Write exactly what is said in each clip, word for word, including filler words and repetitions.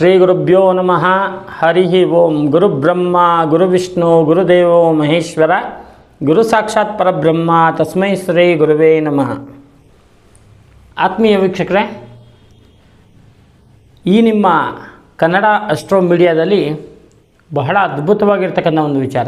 ಶ್ರೀ ಗುರುಭ್ಯೋ ನಮಃ. ಹರಿ ಓಂ. ಗುರುಬ್ರಹ್ಮ ಗುರುವಿಷ್ಣು ಗುರುದೇವೋ ಮಹೇಶ್ವರ, ಗುರು ಸಾಕ್ಷಾತ್ ಪರಬ್ರಹ್ಮ, ತಸ್ಮೈ ಶ್ರೀ ಗುರುವೇ ನಮಃ. ಆತ್ಮೀಯ ವೀಕ್ಷಕರೇ, ಈ ನಿಮ್ಮ ಕನ್ನಡ ಅಸ್ಟ್ರೋ ಮೀಡಿಯಾದಲ್ಲಿ ಬಹಳ ಅದ್ಭುತವಾಗಿರ್ತಕ್ಕಂಥ ಒಂದು ವಿಚಾರ.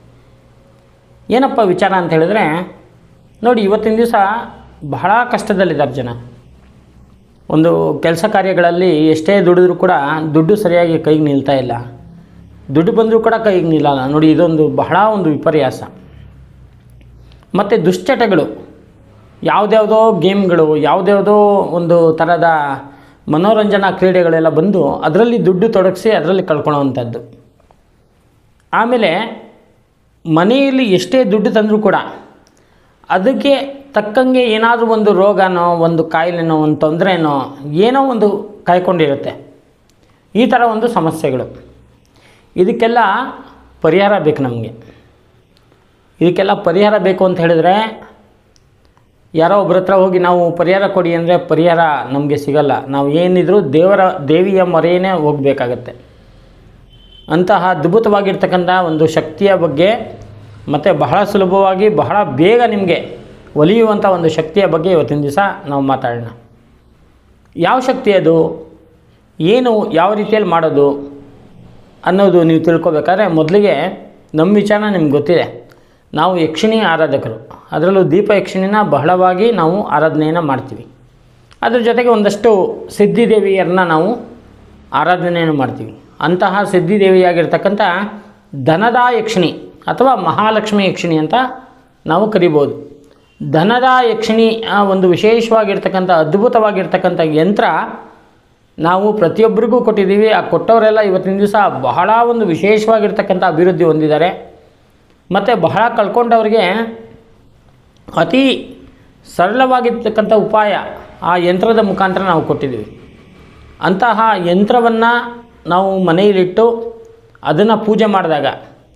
ಏನಪ್ಪ ವಿಚಾರ ಅಂತ ಹೇಳಿದ್ರೆ, ನೋಡಿ, ಇವತ್ತಿನ ದಿವಸ ಬಹಳ ಕಷ್ಟದಲ್ಲಿದ್ದಾರೆ ಜನ. ಒಂದು ಕೆಲಸ ಕಾರ್ಯಗಳಲ್ಲಿ ಎಷ್ಟೇ ದುಡಿದ್ರೂ ಕೂಡ ದುಡ್ಡು ಸರಿಯಾಗಿ ಕೈಗೆ ನಿಲ್ತಾ ಇಲ್ಲ. ದುಡ್ಡು ಬಂದರೂ ಕೂಡ ಕೈಗೆ ನಿಲ್ಲಲ್ಲ. ನೋಡಿ, ಇದೊಂದು ಬಹಳ ಒಂದು ವಿಪರ್ಯಾಸ. ಮತ್ತು ದುಶ್ಚಟಗಳು, ಯಾವುದ್ಯಾವುದೋ ಗೇಮ್ಗಳು, ಯಾವುದ್ಯಾವುದೋ ಒಂದು ಥರದ ಮನೋರಂಜನಾ ಕ್ರೀಡೆಗಳೆಲ್ಲ ಬಂದು ಅದರಲ್ಲಿ ದುಡ್ಡು ತೊಡಗಿಸಿ ಅದರಲ್ಲಿ ಕಳ್ಕೊಳ್ಳೋವಂಥದ್ದು. ಆಮೇಲೆ ಮನೆಯಲ್ಲಿ ಎಷ್ಟೇ ದುಡ್ಡು ತಂದರೂ ಕೂಡ ಅದಕ್ಕೆ ತಕ್ಕಂಗೆ ಏನಾದರೂ ಒಂದು ರೋಗನೋ, ಒಂದು ಕಾಯಿಲೆನೋ, ಒಂದು ತೊಂದರೆನೋ, ಏನೋ ಒಂದು ಕಾಯ್ಕೊಂಡಿರುತ್ತೆ. ಈ ಥರ ಒಂದು ಸಮಸ್ಯೆಗಳು. ಇದಕ್ಕೆಲ್ಲ ಪರಿಹಾರ ಬೇಕು ನಮಗೆ. ಇದಕ್ಕೆಲ್ಲ ಪರಿಹಾರ ಬೇಕು ಅಂತ ಹೇಳಿದ್ರೆ, ಯಾರೋ ಒಬ್ಬರ ಹತ್ರ ಹೋಗಿ ನಾವು ಪರಿಹಾರ ಕೊಡಿ ಅಂದರೆ ಪರಿಹಾರ ನಮಗೆ ಸಿಗಲ್ಲ. ನಾವು ಏನಿದ್ರೂ ದೇವರ ದೇವಿಯ ಮೊರೆಯೇ ಹೋಗಬೇಕಾಗತ್ತೆ. ಅಂತಹ ಅದ್ಭುತವಾಗಿರ್ತಕ್ಕಂಥ ಒಂದು ಶಕ್ತಿಯ ಬಗ್ಗೆ, ಮತ್ತು ಬಹಳ ಸುಲಭವಾಗಿ ಬಹಳ ಬೇಗ ನಿಮಗೆ ಒಲಿಯುವಂಥ ಒಂದು ಶಕ್ತಿಯ ಬಗ್ಗೆ ಇವತ್ತಿನ ದಿವಸ ನಾವು ಮಾತಾಡೋಣ. ಯಾವ ಶಕ್ತಿ ಅದು, ಏನು, ಯಾವ ರೀತಿಯಲ್ಲಿ ಮಾಡೋದು ಅನ್ನೋದು ನೀವು ತಿಳ್ಕೊಬೇಕಾದ್ರೆ ಮೊದಲಿಗೆ ನಮ್ಮ ವಿಚಾರ ನಿಮ್ಗೆ ಗೊತ್ತಿದೆ. ನಾವು ಯಕ್ಷಿಣಿ ಆರಾಧಕರು. ಅದರಲ್ಲೂ ದೀಪ ಯಕ್ಷಿಣಿನ ಬಹಳವಾಗಿ ನಾವು ಆರಾಧನೆಯನ್ನು ಮಾಡ್ತೀವಿ. ಅದ್ರ ಜೊತೆಗೆ ಒಂದಷ್ಟು ಸಿದ್ಧಿದೇವಿಯರನ್ನ ನಾವು ಆರಾಧನೆಯನ್ನು ಮಾಡ್ತೀವಿ. ಅಂತಹ ಸಿದ್ಧಿದೇವಿಯಾಗಿರ್ತಕ್ಕಂಥ ಧನದ ಯಕ್ಷಿಣಿ ಅಥವಾ ಮಹಾಲಕ್ಷ್ಮಿ ಯಕ್ಷಿಣಿ ಅಂತ ನಾವು ಕರಿಬೋದು. ಧನದ ಯಕ್ಷಿಣಿ ಒಂದು ವಿಶೇಷವಾಗಿರ್ತಕ್ಕಂಥ ಅದ್ಭುತವಾಗಿರ್ತಕ್ಕಂಥ ಯಂತ್ರ ನಾವು ಪ್ರತಿಯೊಬ್ಬರಿಗೂ ಕೊಟ್ಟಿದ್ದೀವಿ. ಆ ಕೊಟ್ಟವರೆಲ್ಲ ಇವತ್ತಿನ ದಿವಸ ಬಹಳ ಒಂದು ವಿಶೇಷವಾಗಿರ್ತಕ್ಕಂಥ ಅಭಿವೃದ್ಧಿ ಹೊಂದಿದ್ದಾರೆ. ಮತ್ತು ಬಹಳ ಕಳ್ಕೊಂಡವ್ರಿಗೆ ಅತಿ ಸರಳವಾಗಿರ್ತಕ್ಕಂಥ ಉಪಾಯ ಆ ಯಂತ್ರದ ಮುಖಾಂತರ ನಾವು ಕೊಟ್ಟಿದ್ದೀವಿ. ಅಂತಹ ಯಂತ್ರವನ್ನು ನಾವು ಮನೆಯಲ್ಲಿಟ್ಟು ಅದನ್ನು ಪೂಜೆ ಮಾಡಿದಾಗ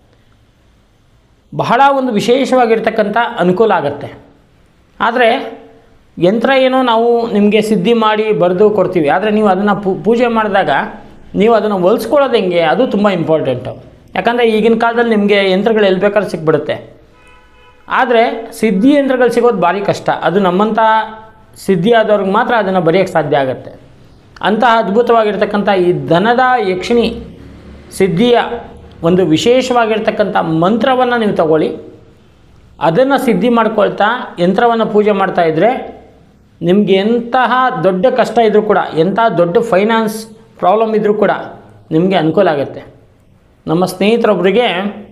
ಬಹಳ ಒಂದು ವಿಶೇಷವಾಗಿರ್ತಕ್ಕಂಥ ಅನುಕೂಲ ಆಗುತ್ತೆ. ಆದರೆ ಯಂತ್ರ ಏನೋ ನಾವು ನಿಮಗೆ ಸಿದ್ಧಿ ಮಾಡಿ ಬರೆದು ಕೊಡ್ತೀವಿ. ಆದರೆ ನೀವು ಅದನ್ನು ಪೂಜೆ ಮಾಡಿದಾಗ ನೀವು ಅದನ್ನು ಹೊಲಿಸ್ಕೊಳ್ಳೋದು ಹೆಂಗೆ, ಅದು ತುಂಬ ಇಂಪಾರ್ಟೆಂಟು. ಯಾಕಂದರೆ ಈಗಿನ ಕಾಲದಲ್ಲಿ ನಿಮಗೆ ಯಂತ್ರಗಳು ಎಲ್ಲಿ ಬೇಕಾದ್ರೂ ಸಿಕ್ಬಿಡುತ್ತೆ. ಆದರೆ ಸಿದ್ಧಿ ಯಂತ್ರಗಳು ಸಿಗೋದು ಭಾರಿ ಕಷ್ಟ. ಅದು ನಮ್ಮಂಥ ಸಿದ್ಧಿ ಆದವ್ರಿಗೆ ಮಾತ್ರ ಅದನ್ನು ಬರೆಯೋಕ್ಕೆ ಸಾಧ್ಯ ಆಗುತ್ತೆ. ಅಂತಹ ಅದ್ಭುತವಾಗಿರ್ತಕ್ಕಂಥ ಈ ಧನದ ಯಕ್ಷಿಣಿ ಸಿದ್ಧಿಯ ಒಂದು ವಿಶೇಷವಾಗಿರ್ತಕ್ಕಂಥ ಮಂತ್ರವನ್ನು ನೀವು ತಗೊಳ್ಳಿ. ಅದನ್ನು ಸಿದ್ಧಿ ಮಾಡ್ಕೊಳ್ತಾ ಯಂತ್ರವನ್ನು ಪೂಜೆ ಮಾಡ್ತಾಯಿದ್ರೆ ನಿಮಗೆ ಎಂತಹ ದೊಡ್ಡ ಕಷ್ಟ ಇದ್ದರೂ ಕೂಡ, ಎಂಥ ದೊಡ್ಡ ಫೈನಾನ್ಸ್ ಪ್ರಾಬ್ಲಮ್ ಇದ್ದರೂ ಕೂಡ ನಿಮಗೆ ಅನುಕೂಲ ಆಗುತ್ತೆ. ನಮ್ಮ ಸ್ನೇಹಿತರೊಬ್ಬರಿಗೆ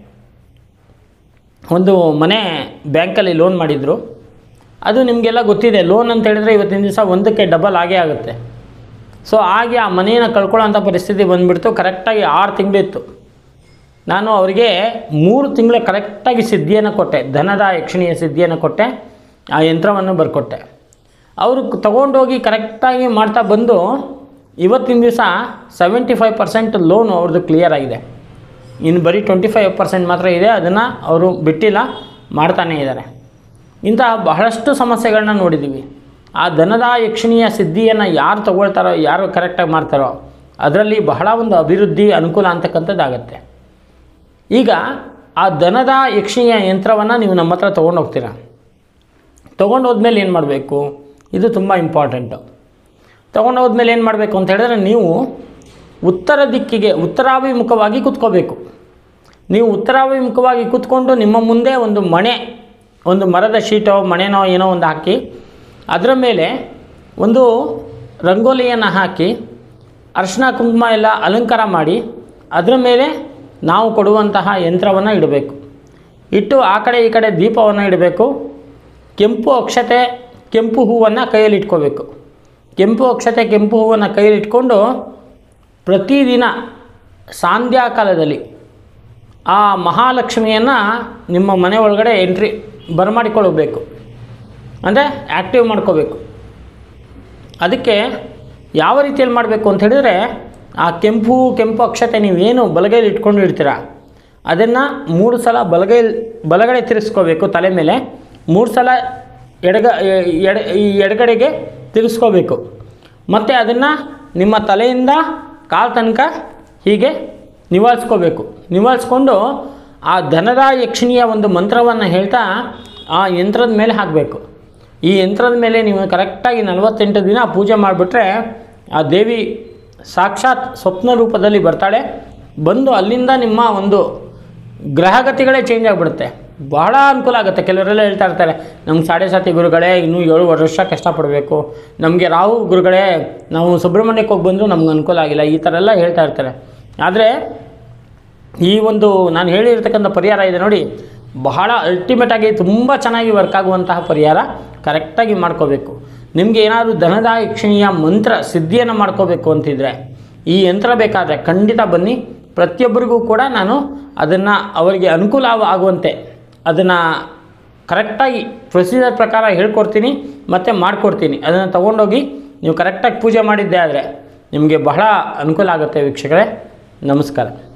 ಒಂದು ಮನೆ ಬ್ಯಾಂಕಲ್ಲಿ ಲೋನ್ ಮಾಡಿದರು. ಅದು ನಿಮಗೆಲ್ಲ ಗೊತ್ತಿದೆ. ಲೋನ್ ಅಂತ ಹೇಳಿದ್ರೆ ಇವತ್ತಿನ ದಿವಸ ಒಂದಕ್ಕೆ ಡಬಲ್ ಆಗೇ ಆಗುತ್ತೆ. ಸೊ ಹಾಗೆ ಆ ಮನೆಯನ್ನು ಕಳ್ಕೊಳ್ಳೋಂಥ ಪರಿಸ್ಥಿತಿ ಬಂದುಬಿಡ್ತು. ಕರೆಕ್ಟಾಗಿ ಆರು ತಿಂಗಳಿತ್ತು. ನಾನು ಅವರಿಗೆ ಮೂರು ತಿಂಗಳ ಕರೆಕ್ಟಾಗಿ ಸಿದ್ಧಿಯನ್ನು ಕೊಟ್ಟೆ, ಧನದ ಯಕ್ಷಿಣಿಯ ಸಿದ್ಧಿಯನ್ನು ಕೊಟ್ಟೆ, ಆ ಯಂತ್ರವನ್ನು ಬರ್ಕೊಟ್ಟೆ. ಅವರು ತೊಗೊಂಡೋಗಿ ಕರೆಕ್ಟಾಗಿ ಮಾಡ್ತಾ ಬಂದು ಇವತ್ತಿನ ದಿವಸ ಸೆವೆಂಟಿ ಫೈವ್ ಪರ್ಸೆಂಟ್ ಲೋನು ಅವ್ರದ್ದು ಕ್ಲಿಯರ್ ಆಗಿದೆ. ಇನ್ನು ಬರೀ ಟ್ವೆಂಟಿ ಫೈವ್ ಪರ್ಸೆಂಟ್ ಮಾತ್ರ ಇದೆ. ಅದನ್ನು ಅವರು ಬಿಟ್ಟಿಲ್ಲ, ಮಾಡ್ತಾನೇ ಇದ್ದಾರೆ. ಇಂತಹ ಬಹಳಷ್ಟು ಸಮಸ್ಯೆಗಳನ್ನ ನೋಡಿದ್ದೀವಿ. ಆ ಧನದ ಯಕ್ಷಿಣಿಯ ಸಿದ್ಧಿಯನ್ನು ಯಾರು ತೊಗೊಳ್ತಾರೋ, ಯಾರು ಕರೆಕ್ಟಾಗಿ ಮಾಡ್ತಾರೋ ಅದರಲ್ಲಿ ಬಹಳ ಒಂದು ಅಭಿವೃದ್ಧಿ ಅನುಕೂಲ ಅಂತಕ್ಕಂಥದ್ದಾಗತ್ತೆ. ಈಗ ಆ ಧನದ ಯಕ್ಷಿಣಿಯ ಯಂತ್ರವನ್ನು ನೀವು ನಮ್ಮ ಹತ್ರ ತೊಗೊಂಡು ಹೋಗ್ತೀರಾ. ತೊಗೊಂಡು ಹೋದ್ಮೇಲೆ ಏನು ಮಾಡಬೇಕು, ಇದು ತುಂಬ ಇಂಪಾರ್ಟೆಂಟು. ತೊಗೊಂಡು ಹೋದ್ಮೇಲೆ ಏನು ಮಾಡಬೇಕು ಅಂತ ಹೇಳಿದ್ರೆ, ನೀವು ಉತ್ತರ ದಿಕ್ಕಿಗೆ ಉತ್ತರಾಭಿಮುಖವಾಗಿ ಕೂತ್ಕೋಬೇಕು. ನೀವು ಉತ್ತರಾಭಿಮುಖವಾಗಿ ಕೂತ್ಕೊಂಡು ನಿಮ್ಮ ಮುಂದೆ ಒಂದು ಮಣೆ, ಒಂದು ಮರದ ಶೀಟೋ ಮಣೆನೋ ಏನೋ ಒಂದು ಹಾಕಿ, ಅದರ ಮೇಲೆ ಒಂದು ರಂಗೋಲಿಯನ್ನು ಹಾಕಿ ಅರಿಶಿನ ಕುಂಕುಮ ಎಲ್ಲ ಅಲಂಕಾರ ಮಾಡಿ ಅದರ ಮೇಲೆ ನಾವು ಕೊಡುವಂತಹ ಯಂತ್ರವನ್ನು ಇಡಬೇಕು. ಇಟ್ಟು ಆ ಕಡೆ ಈ ಕಡೆ ದೀಪವನ್ನು ಇಡಬೇಕು. ಕೆಂಪು ಅಕ್ಷತೆ, ಕೆಂಪು ಹೂವನ್ನು ಕೈಯಲ್ಲಿ ಇಟ್ಕೋಬೇಕು. ಕೆಂಪು ಅಕ್ಷತೆ, ಕೆಂಪು ಹೂವನ್ನು ಕೈಯಲ್ಲಿ ಇಟ್ಕೊಂಡು ಪ್ರತಿದಿನ ಸಂಧ್ಯಾ ಕಾಲದಲ್ಲಿ ಆ ಮಹಾಲಕ್ಷ್ಮಿಯನ್ನು ನಿಮ್ಮ ಮನೆ ಒಳಗಡೆ ಎಂಟ್ರಿ ಬರಮಾಡಿಕೊಳ್ಳಬೇಕು, ಅಂದರೆ ಆ್ಯಕ್ಟಿವ್ ಮಾಡ್ಕೋಬೇಕು. ಅದಕ್ಕೆ ಯಾವ ರೀತಿಯಲ್ಲಿ ಮಾಡಬೇಕು ಅಂತ ಹೇಳಿದರೆ, ಆ ಕೆಂಪು ಕೆಂಪು ಅಕ್ಷತೆ ನೀವೇನು ಬಲಗೈಲಿ ಇಟ್ಕೊಂಡು ಇಡ್ತೀರ ಅದನ್ನು ಮೂರು ಸಲ ಬಲಗೈ ಬಲಗಡೆ ತಿರ್ಸ್ಕೋಬೇಕು. ತಲೆ ಮೇಲೆ ಮೂರು ಸಲ ಎಡಗ ಎಡ ಎಡಗಡೆಗೆ ತಿರ್ಸ್ಕೋಬೇಕು. ಮತ್ತು ಅದನ್ನು ನಿಮ್ಮ ತಲೆಯಿಂದ ಕಾಲು ತನಕ ಹೀಗೆ ನಿವಾಳಿಸ್ಕೋಬೇಕು. ನಿವಾಳಿಸ್ಕೊಂಡು ಆ ಧನದ ಯಕ್ಷಿಣಿಯ ಒಂದು ಮಂತ್ರವನ್ನು ಹೇಳ್ತಾ ಆ ಯಂತ್ರದ ಮೇಲೆ ಹಾಕಬೇಕು. ಈ ಯಂತ್ರದ ಮೇಲೆ ನೀವು ಕರೆಕ್ಟಾಗಿ ನಲವತ್ತೆಂಟು ದಿನ ಪೂಜೆ ಮಾಡಿಬಿಟ್ರೆ ಆ ದೇವಿ ಸಾಕ್ಷಾತ್ ಸ್ವಪ್ನ ರೂಪದಲ್ಲಿ ಬರ್ತಾಳೆ. ಬಂದು ಅಲ್ಲಿಂದ ನಿಮ್ಮ ಒಂದು ಗ್ರಹಗತಿಗಳೇ ಚೇಂಜ್ ಆಗಿಬಿಡುತ್ತೆ. ಬಹಳ ಅನುಕೂಲ ಆಗುತ್ತೆ. ಕೆಲವರೆಲ್ಲ ಹೇಳ್ತಾ ಇರ್ತಾರೆ, ನಮ್ಗೆ ಸಾಡೆ ಸಾತಿ ಗುರುಗಳೇ ಇನ್ನೂ ಏಳು ವರ್ಷ ಕಷ್ಟಪಡಬೇಕು, ನಮಗೆ ರಾಹು ಗುರುಗಳೇ ನಾವು ಸುಬ್ರಹ್ಮಣ್ಯಕ್ಕೆ ಹೋಗಿ ಬಂದರೂ ನಮ್ಗೆ ಅನುಕೂಲ ಆಗಿಲ್ಲ, ಈ ಥರ ಎಲ್ಲ ಹೇಳ್ತಾ ಇರ್ತಾರೆ. ಆದರೆ ಈ ಒಂದು ನಾನು ಹೇಳಿರ್ತಕ್ಕಂಥ ಪರಿಹಾರ ಇದೆ ನೋಡಿ, ಬಹಳ ಅಲ್ಟಿಮೇಟಾಗಿ ತುಂಬ ಚೆನ್ನಾಗಿ ವರ್ಕ್ ಆಗುವಂತಹ ಪರಿಹಾರ. ಕರೆಕ್ಟಾಗಿ ಮಾಡ್ಕೋಬೇಕು. ನಿಮಗೆ ಏನಾದರೂ ಧನದ ಯಕ್ಷಿಣಿಯ ಮಂತ್ರ ಸಿದ್ಧಿಯನ್ನು ಮಾಡ್ಕೋಬೇಕು ಅಂತಿದ್ರೆ ಈ ಯಂತ್ರ ಬೇಕಾದರೆ ಖಂಡಿತ ಬನ್ನಿ. ಪ್ರತಿಯೊಬ್ಬರಿಗೂ ಕೂಡ ನಾನು ಅದನ್ನು ಅವರಿಗೆ ಅನುಕೂಲ ಆಗುವಂತೆ ಅದನ್ನು ಕರೆಕ್ಟಾಗಿ ಪ್ರೊಸೀಜರ್ ಪ್ರಕಾರ ಹೇಳ್ಕೊಡ್ತೀನಿ ಮತ್ತು ಮಾಡಿಕೊಡ್ತೀನಿ. ಅದನ್ನು ತೊಗೊಂಡೋಗಿ ನೀವು ಕರೆಕ್ಟಾಗಿ ಪೂಜೆ ಮಾಡಿದ್ದೇ ಆದರೆ ನಿಮಗೆ ಬಹಳ ಅನುಕೂಲ ಆಗುತ್ತೆ ವೀಕ್ಷಕರೇ. ನಮಸ್ಕಾರ.